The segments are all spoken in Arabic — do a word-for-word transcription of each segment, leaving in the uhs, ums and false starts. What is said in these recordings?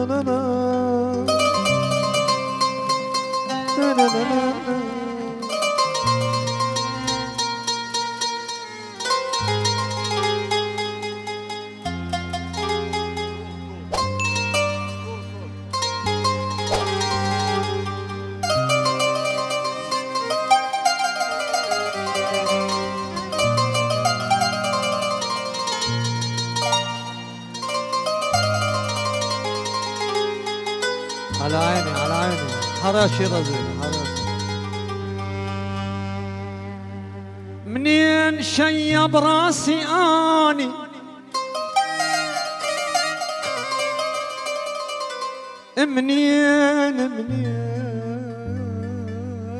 على عيني على عيني حراشي رزق حراشي. منين شيب راسي اني منين منين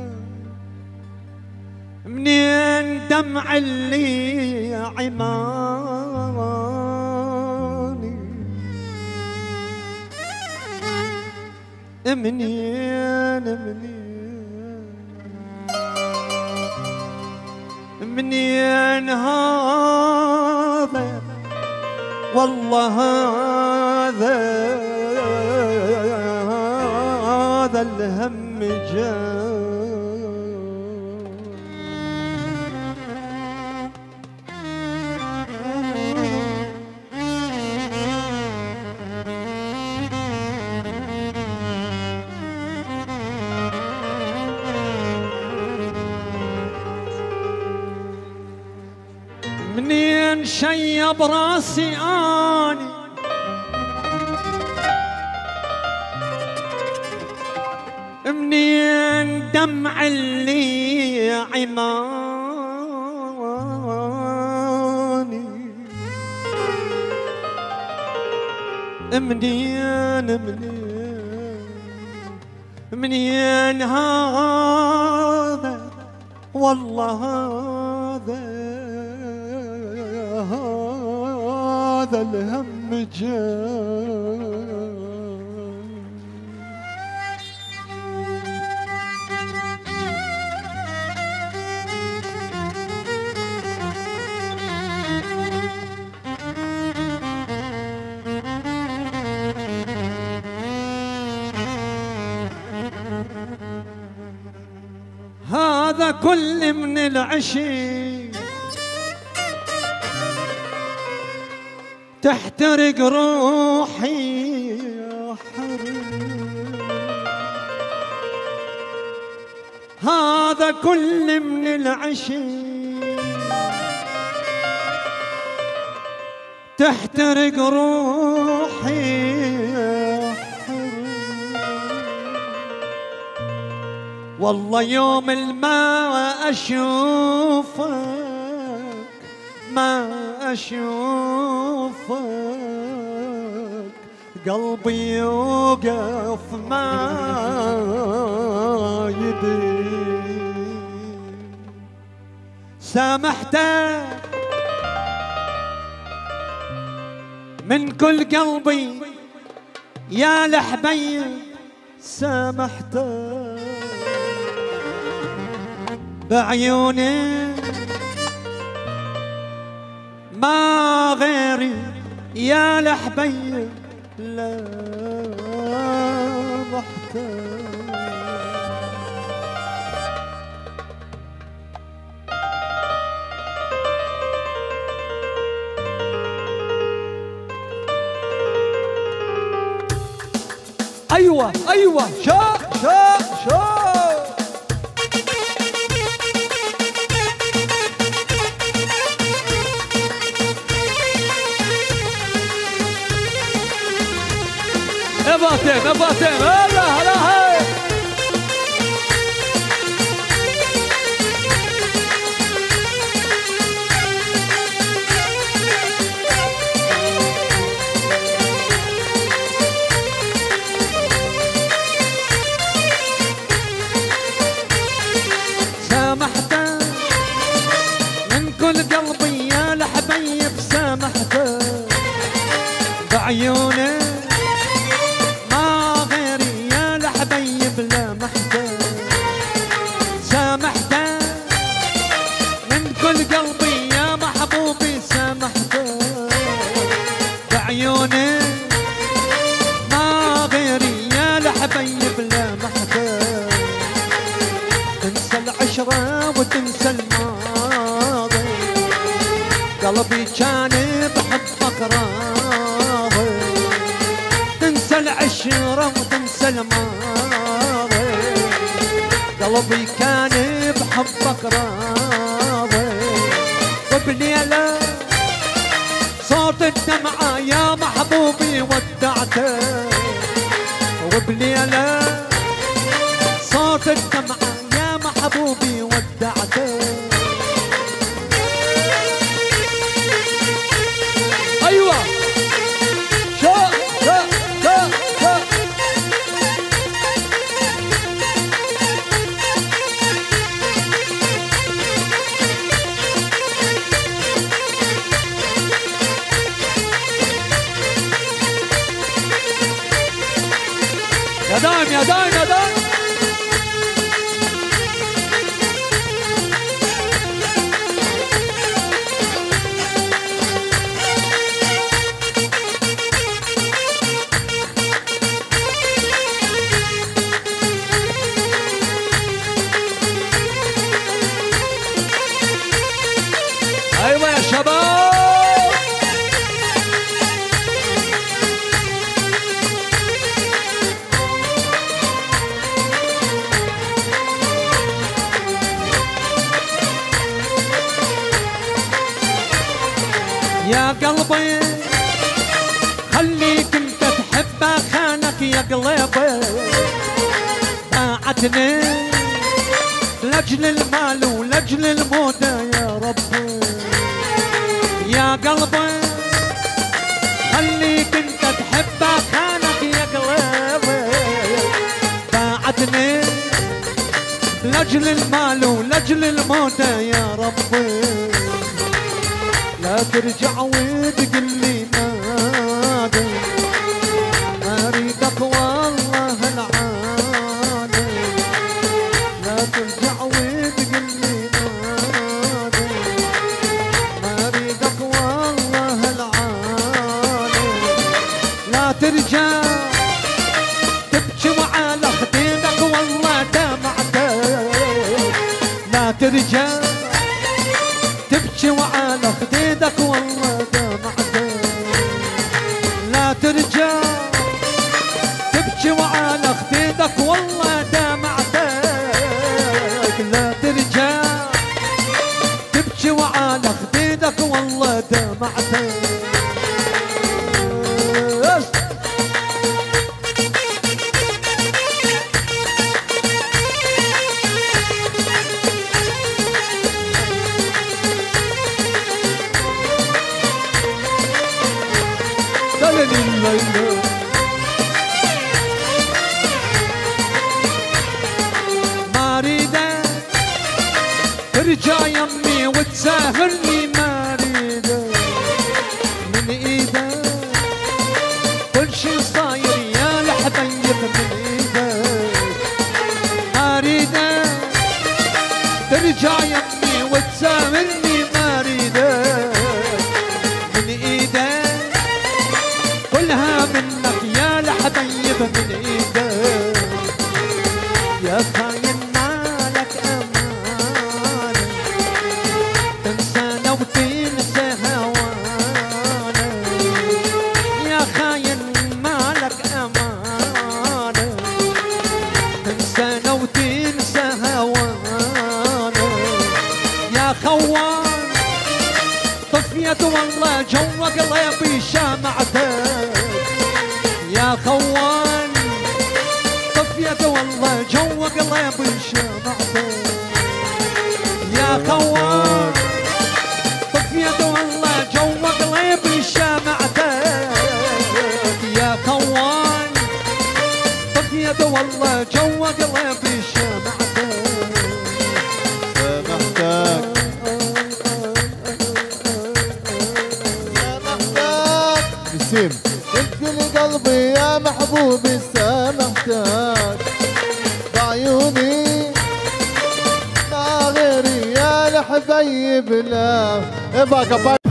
منين دمع اللي عماني منين منين منين هذا والله هذا هذا الهم جاء. منين شيب راسي اني منين دمع اللي عماني منين منين منين هذا والله هذا هذا الهم جاء. هذا كل من العشي تحترق روحي يا حريم. هذا كل من العشي تحترق روحي يا حريم. والله يوم الما أشوفك ما أشوفك قلبي يوقف ما يدري. سامحتك من كل قلبي يا لحبي سامحتك بعيوني ما غيري يا لحبي لا محتاج. ايوه ايوه شو شو شو نباتين نباتين هلا هلا هاي. سامحته من كل قلبي يا الحبيب سامحته بعيوني قلبي يا محبوبي سامحته بعيوني ما قلبي كان بحبك راضي، تنسى العشرة وتنسى الماضي. قلبي كان بحبك راضي، وبليلة صوت الدمعة يا محبوبي ودعته، وبليلة صوت الدمعة يا محبوبي ودعته. ايوه شا شا شا شا يا دايم يا دايم يا دايم. ايوه يا شباب. يا قلبي خليك انت تحبه، خانك يا قلبي باعتني لاجل المال ولاجل الموضة يا ربي. يا قلبي خليك انت تحبه، خانك يا قلبي باعتني لاجل المال ولاجل الموضة يا ربي. لا ترجع وتقول لي نادي، اريدك والله العادي. لا ترجع وتقول لي نادي، اريدك والله العادي. لا ترجع تبكي وعلى خديدك والله دمعتك. لا ترجع تبكي وعلى خديدك والله دمعتك. لا ترجع تبكي وعلى خديدك والله دمعتك. لا ترجع تبكي وعلى خديدك والله دمعتك. ما اريدك ترجع يمي وتساهرني، ما اريدك من ايدك كل شي صاير يا الحبيب من ايدك. ما اريدك ترجع يمي وتساهرني، ما اريدك من ايدك كلها منك يا الحبيب من ايدك. يا خاين مالك امان، تنسانا وتنسى هوانا. يا خاين مالك امان، تنسانا وتنسى هوانا. يا خوان طفيت والله جوا قلبي شمعتك. يا خوان طفيت والله جوا قلبي شمعتك. يا خوان طفيت والله جوا قلبي شمعتك. يا خوان طفيت والله جوا قلبي شمعتك. سامحتك نسيم، قلت لي قلبي يا محبوبي سامحتك بعيوني ما غيري يا الحبيب. لا